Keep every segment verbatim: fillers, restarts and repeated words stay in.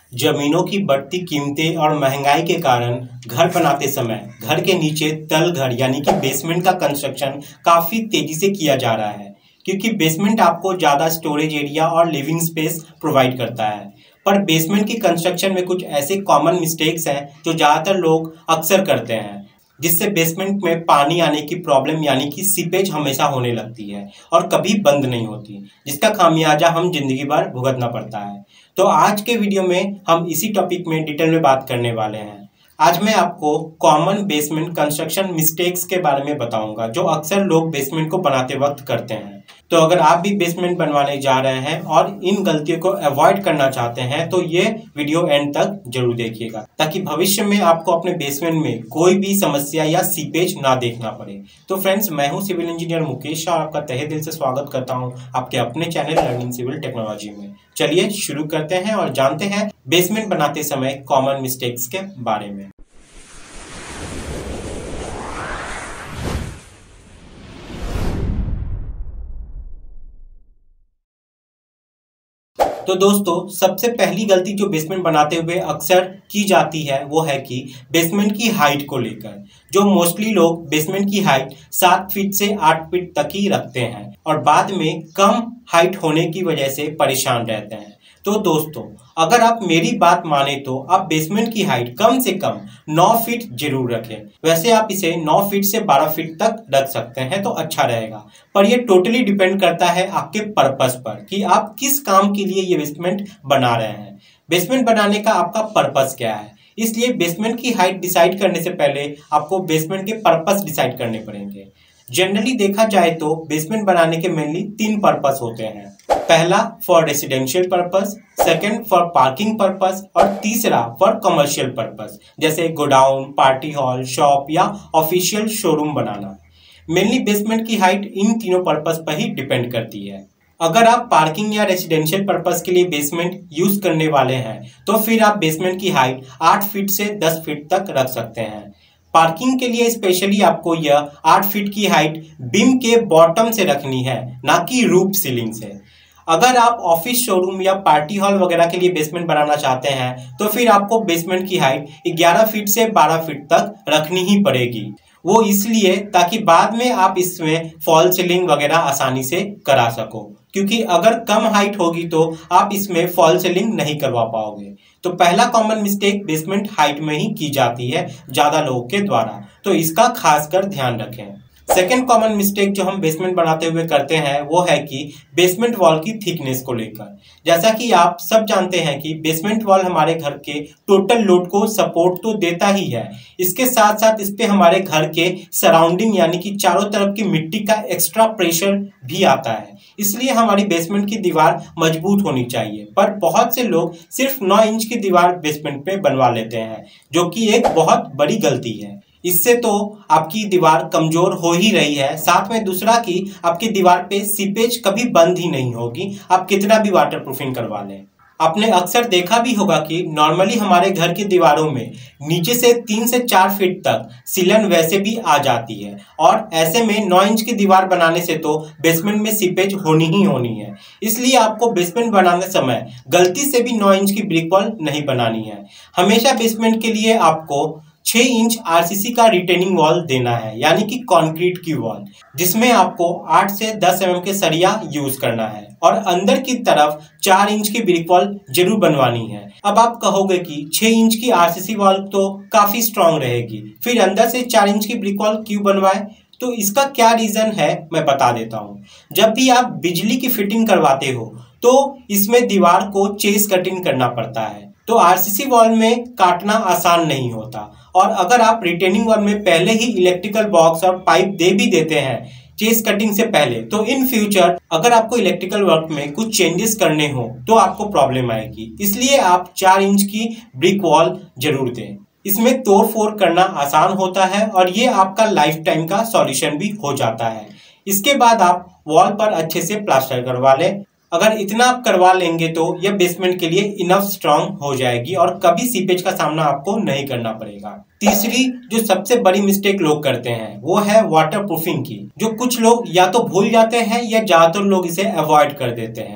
जमीनों की बढ़ती कीमतें और महंगाई के कारण घर बनाते समय घर के नीचे तल घर यानी कि बेसमेंट का कंस्ट्रक्शन काफ़ी तेज़ी से किया जा रहा है, क्योंकि बेसमेंट आपको ज़्यादा स्टोरेज एरिया और लिविंग स्पेस प्रोवाइड करता है। पर बेसमेंट की कंस्ट्रक्शन में कुछ ऐसे कॉमन मिस्टेक्स हैं जो ज़्यादातर लोग अक्सर करते हैं, जिससे बेसमेंट में पानी आने की प्रॉब्लम यानी कि सीपेज हमेशा होने लगती है और कभी बंद नहीं होती, जिसका खामियाजा हम जिंदगी भर भुगतना पड़ता है। तो आज के वीडियो में हम इसी टॉपिक में डिटेल में बात करने वाले हैं। आज मैं आपको कॉमन बेसमेंट कंस्ट्रक्शन मिस्टेक्स के बारे में बताऊंगा जो अक्सर लोग बेसमेंट को बनाते वक्त करते हैं। तो अगर आप भी बेसमेंट बनवाने जा रहे हैं और इन गलतियों को अवॉइड करना चाहते हैं तो ये वीडियो एंड तक जरूर देखिएगा, ताकि भविष्य में आपको अपने बेसमेंट में कोई भी समस्या या सीपेज ना देखना पड़े। तो फ्रेंड्स, मैं हूं सिविल इंजीनियर मुकेश और आपका तहे दिल से स्वागत करता हूं आपके अपने चैनल लर्निंग सिविल टेक्नोलॉजी में। चलिए शुरू करते हैं और जानते हैं बेसमेंट बनाते समय कॉमन मिस्टेक्स के बारे में। तो दोस्तों, सबसे पहली गलती जो बेसमेंट बनाते हुए अक्सर की जाती है वो है कि बेसमेंट की हाइट को लेकर, जो मोस्टली लोग बेसमेंट की हाइट सात फीट से आठ फीट तक ही रखते हैं और बाद में कम हाइट होने की वजह से परेशान रहते हैं। तो दोस्तों, अगर आप मेरी बात माने तो आप बेसमेंट की हाइट कम से कम नौ फीट जरूर रखें। वैसे आप इसे नौ फीट से बारह फीट तक रख सकते हैं तो अच्छा रहेगा, पर यह टोटली डिपेंड करता है आपके पर्पस पर कि आप किस काम के लिए ये बेसमेंट बना रहे हैं। बेसमेंट बनाने का आपका पर्पस क्या है, इसलिए बेसमेंट की हाइट डिसाइड करने से पहले आपको बेसमेंट के पर्पस डिसाइड करने पड़ेंगे। जनरली देखा जाए तो बेसमेंट बनाने के मेनली तीन पर्पस होते हैं। पहला for residential purpose, second for parking purpose और तीसरा फॉर कमर्शियल पर्पस, जैसे गोडाउन, पार्टी हॉल, शॉप या ऑफिशियल शोरूम बनाना। मेनली बेसमेंट की हाइट इन तीनों पर्पस पर ही डिपेंड करती है। अगर आप पार्किंग या रेसिडेंशियल पर्पस के लिए बेसमेंट यूज करने वाले हैं तो फिर आप बेसमेंट की हाइट आठ फीट से दस फीट तक रख सकते हैं। पार्किंग के लिए स्पेशली आपको यह आठ फीट की हाइट बीम के बॉटम से रखनी है, ना कि रूफ सीलिंग से। अगर आप ऑफिस, शोरूम या पार्टी हॉल वगैरह के लिए बेसमेंट बनाना चाहते हैं तो फिर आपको बेसमेंट की हाइट ग्यारह फीट से बारह फीट तक रखनी ही पड़ेगी। वो इसलिए ताकि बाद में आप इसमें फॉल सीलिंग वगैरह आसानी से करा सको, क्योंकि अगर कम हाइट होगी तो आप इसमें फॉल सीलिंग नहीं करवा पाओगे। तो पहला कॉमन मिस्टेक बेसमेंट हाइट में ही की जाती है ज्यादा लोगों के द्वारा, तो इसका खासकर ध्यान रखें। सेकेंड कॉमन मिस्टेक जो हम बेसमेंट बनाते हुए करते हैं वो है कि बेसमेंट वॉल की थिकनेस को लेकर। जैसा कि आप सब जानते हैं कि बेसमेंट वॉल हमारे घर के टोटल लोड को सपोर्ट तो देता ही है, इसके साथ साथ इस पे हमारे घर के सराउंडिंग यानी कि चारों तरफ की मिट्टी का एक्स्ट्रा प्रेशर भी आता है। इसलिए हमारी बेसमेंट की दीवार मजबूत होनी चाहिए, पर बहुत से लोग सिर्फ नौ इंच की दीवार बेसमेंट पे बनवा लेते हैं, जो कि एक बहुत बड़ी गलती है। इससे तो आपकी दीवार कमजोर हो ही रही है, साथ में दूसरा कि आपकी दीवार पे सीपेज कभी बंद ही नहीं होगी, आप कितना भी वाटर प्रूफिंग करवा लें। आपने अक्सर देखा भी होगा कि नॉर्मली हमारे घर की दीवारों में नीचे से तीन से चार फीट तक सीलन वैसे भी आ जाती है, और ऐसे में नौ इंच की दीवार बनाने से तो बेसमेंट में सीपेज होनी ही होनी है। इसलिए आपको बेसमेंट बनाने समय गलती से भी नौ इंच की ब्रिक वॉल नहीं बनानी है। हमेशा बेसमेंट के लिए आपको छह इंच आरसीसी का रिटेनिंग वॉल देना है, यानी कि कंक्रीट की वॉल, जिसमें आपको आठ से दस एम एम के सरिया यूज करना है और अंदर की तरफ चार इंच की ब्रिक वॉल जरूर बनवानी है। अब आप कहोगे कि छह इंच की आरसीसी वॉल तो काफी स्ट्रांग रहेगी, फिर अंदर से चार इंच की ब्रिक वॉल क्यों बनवाए? तो इसका क्या रीजन है मैं बता देता हूँ। जब भी आप बिजली की फिटिंग करवाते हो तो इसमें दीवार को चेस कटिंग करना पड़ता है, तो आरसीसी वॉल में काटना आसान नहीं होता। और अगर आप रिटेनिंग वॉल में पहले ही इलेक्ट्रिकल बॉक्स और पाइप दे भी देते हैं चेस कटिंग से पहले, तो इन फ्यूचर अगर आपको इलेक्ट्रिकल वर्क में कुछ चेंजेस करने हो तो आपको प्रॉब्लम आएगी। इसलिए आप चार इंच की ब्रिक वॉल जरूर दें। इसमें तोड़ फोड़ करना आसान होता है और ये आपका लाइफ टाइम का सॉल्यूशन भी हो जाता है। इसके बाद आप वॉल पर अच्छे से प्लास्टर करवा लें। अगर इतना आप करवा लेंगे तो यह बेसमेंट के लिए इनफ स्ट्रांग हो जाएगी और कभी सीपेज का सामना आपको नहीं करना पड़ेगा। तीसरी जो सबसे बड़ी मिस्टेक लोग करते हैं वो है वाटर प्रूफिंग की, जो कुछ लोग या तो भूल जाते हैं या ज्यादातर लोग इसे अवॉइड कर देते हैं।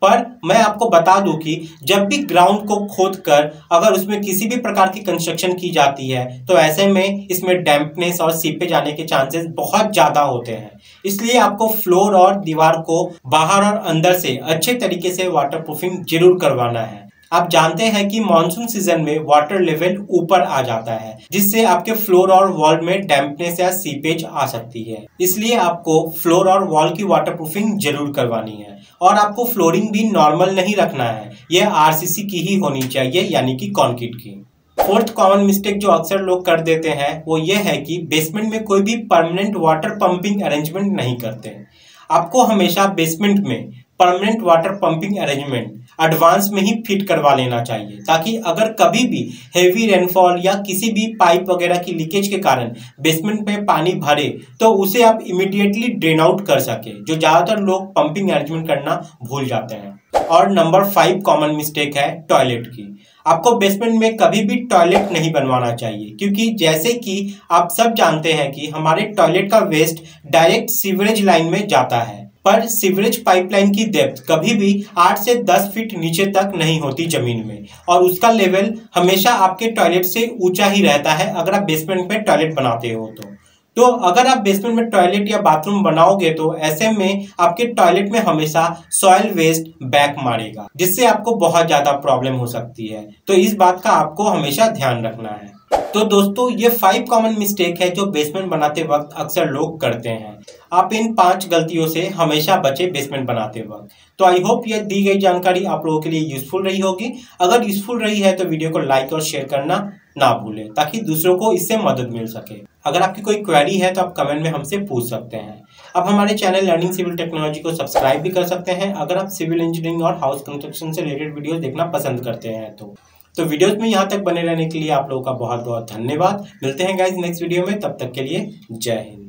पर मैं आपको बता दूं कि जब भी ग्राउंड को खोदकर अगर उसमें किसी भी प्रकार की कंस्ट्रक्शन की जाती है तो ऐसे में इसमें डैम्पनेस और सीपेज आने के चांसेस बहुत ज्यादा होते हैं। इसलिए आपको फ्लोर और दीवार को बाहर और अंदर से अच्छे तरीके से वाटरप्रूफिंग जरूर करवाना है। आप जानते हैं कि मानसून सीजन में वाटर लेवल ऊपर आ जाता है, जिससे आपके फ्लोर और वॉल में डैम्पनेस या सीपेज आ सकती है। इसलिए आपको फ्लोर और वॉल की वाटरप्रूफिंग जरूर करवानी है और आपको फ्लोरिंग भी नॉर्मल नहीं रखना है, यह आरसीसी की ही होनी चाहिए, यानी कि कंक्रीट की। फोर्थ कॉमन मिस्टेक जो अक्सर लोग कर देते हैं वो ये है कि बेसमेंट में कोई भी परमानेंट वाटर पंपिंग अरेंजमेंट नहीं करते। आपको हमेशा बेसमेंट में permanent water pumping arrangement advance में ही फिट करवा लेना चाहिए, ताकि अगर कभी भी हेवी रेनफॉल या किसी भी पाइप वगैरह की लीकेज के कारण बेसमेंट में पानी भरे तो उसे आप इमीडिएटली ड्रेन आउट कर सके, जो ज्यादातर लोग पंपिंग अरेंजमेंट करना भूल जाते हैं। और नंबर फाइव कॉमन मिस्टेक है टॉयलेट की। आपको बेसमेंट में कभी भी टॉयलेट नहीं बनवाना चाहिए, क्योंकि जैसे कि आप सब जानते हैं कि हमारे टॉयलेट का वेस्ट डायरेक्ट सीवरेज लाइन में जाता है, पर सीवरेज पाइपलाइन की डेप्थ कभी भी आठ से दस फीट नीचे तक नहीं होती जमीन में, और उसका लेवल हमेशा आपके टॉयलेट से ऊंचा ही रहता है अगर आप बेसमेंट में टॉयलेट बनाते हो तो। तो अगर आप बेसमेंट में टॉयलेट या बाथरूम बनाओगे तो ऐसे में आपके टॉयलेट में हमेशा सॉइल वेस्ट बैक मारेगा, जिससे आपको बहुत ज्यादा प्रॉब्लम हो सकती है। तो इस बात का आपको हमेशा ध्यान रखना है। तो दोस्तों, ये फाइव कॉमन मिस्टेक है जो बेसमेंट बनाते वक्त अक्सर लोग करते हैं। आप इन पांच गलतियों से हमेशा बचे बेसमेंट बनाते वक्त। तो आई होप ये दी गई जानकारी आप लोगों के लिए यूजफुल रही होगी। अगर यूजफुल रही है तो वीडियो को लाइक और शेयर करना ना भूलें, ताकि दूसरों को इससे मदद मिल सके। अगर आपकी कोई क्वेरी है तो आप कमेंट में हमसे पूछ सकते हैं। आप हमारे चैनल लर्निंग सिविल टेक्नोलॉजी को सब्सक्राइब भी कर सकते हैं अगर आप सिविल इंजीनियरिंग और हाउस कंस्ट्रक्शन से रिलेटेड वीडियोस देखना पसंद करते हैं तो। तो वीडियोस में यहाँ तक बने रहने के लिए आप लोगों का बहुत बहुत धन्यवाद। मिलते हैं गाइस नेक्स्ट वीडियो में, तब तक के लिए जय हिंद।